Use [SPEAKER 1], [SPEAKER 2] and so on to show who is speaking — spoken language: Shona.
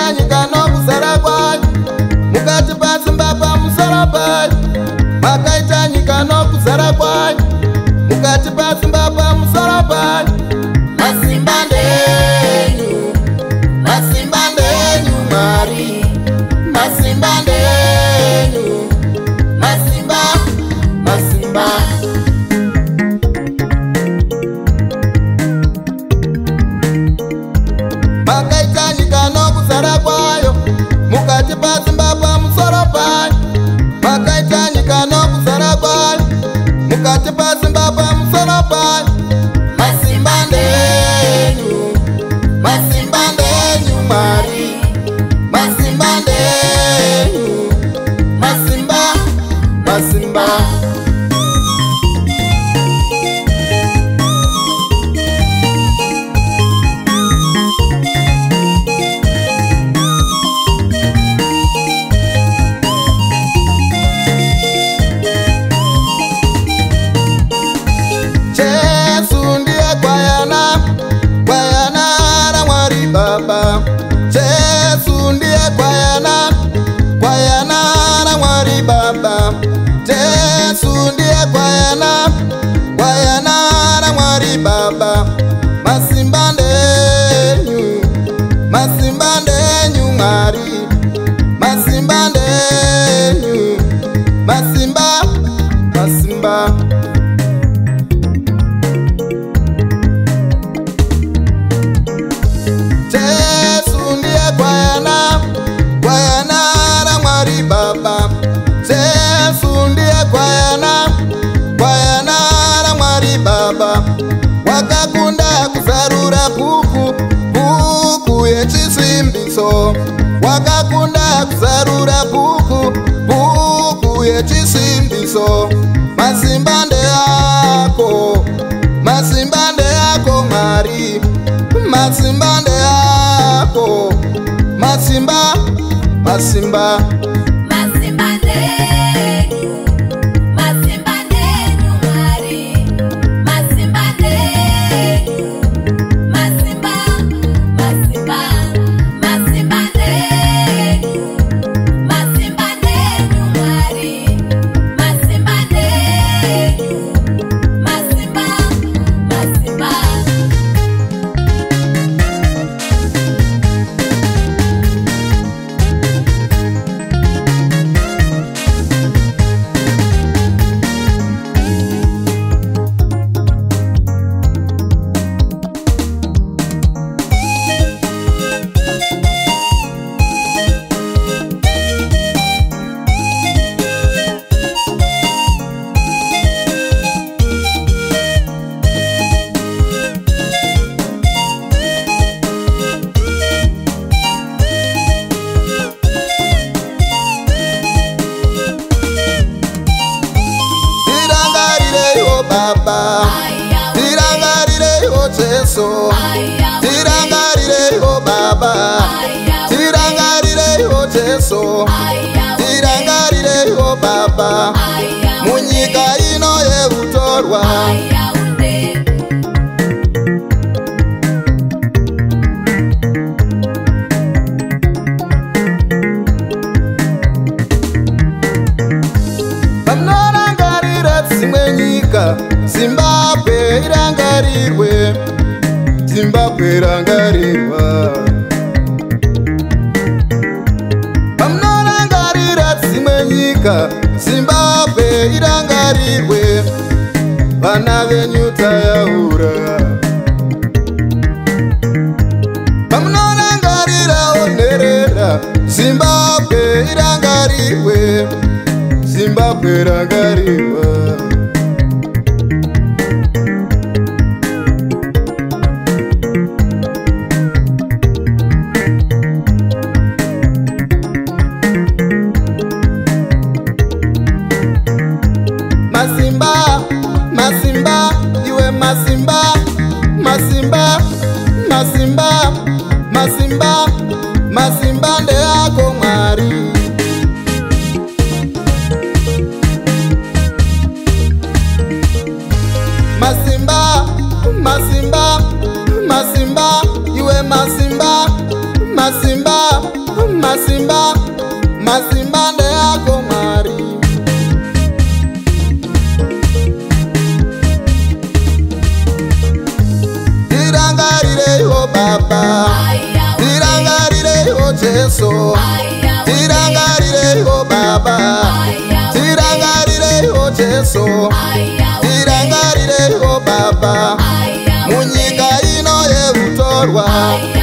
[SPEAKER 1] makaita nyika nokuzara kwayo mukati pasimba pamusoro payo makaita nyika nokuzara kwayo mukati pasimba pamusoro payo masimba ndenyu Mwari masimba ndenyu masimba makaita nyika nokuzara kwayo mukati pasimba pamusoro payo makaita nyika nokuzara kwayo mukati pasimba pamusoro payo masimba ndenyu Mwari masimba ndenyu masimba Jesu ndiye kwayana ra Mwari Baba Jesu ndiye kwayana ra Mwari Baba Jesu ndiye kwayana ra Mwari Baba masimba ndenyu Mwari masimba ndenyu masimba Jesu ndiye kwayana ra Mwari Baba Jesu ndiye kwayana ra Mwari Baba wakakunda kuzarura buku yechisimbiso wakakunda kuzarura buku yechisimbiso masimba ndeyako Mwari masimba ndeyako masimba Tirangarireho Jesu Tirangarireho Baba Tirangarireho Jesu Tirangarireho Baba munyika ino yebutorwa Zimbabwe irangarirwe Zimbabwe irangarirwa Pamnorangarira dzimwe nyika Zimbabwe irangarirwe Vana venyu tayaura Pamnorangarira onerera Zimbabwe irangarirwe Zimbabwe irangarirwa Masimba, iwe masimba, masimba, masimba, masimba, masimba ndeyako Mwari. masimba nde ako Mwari. Tirangarireho Baba, tirangarireho Jesu, tirangarireho Baba, tirangarireho Jesu, tirangarireho Baba, munyika ino ye utorwa.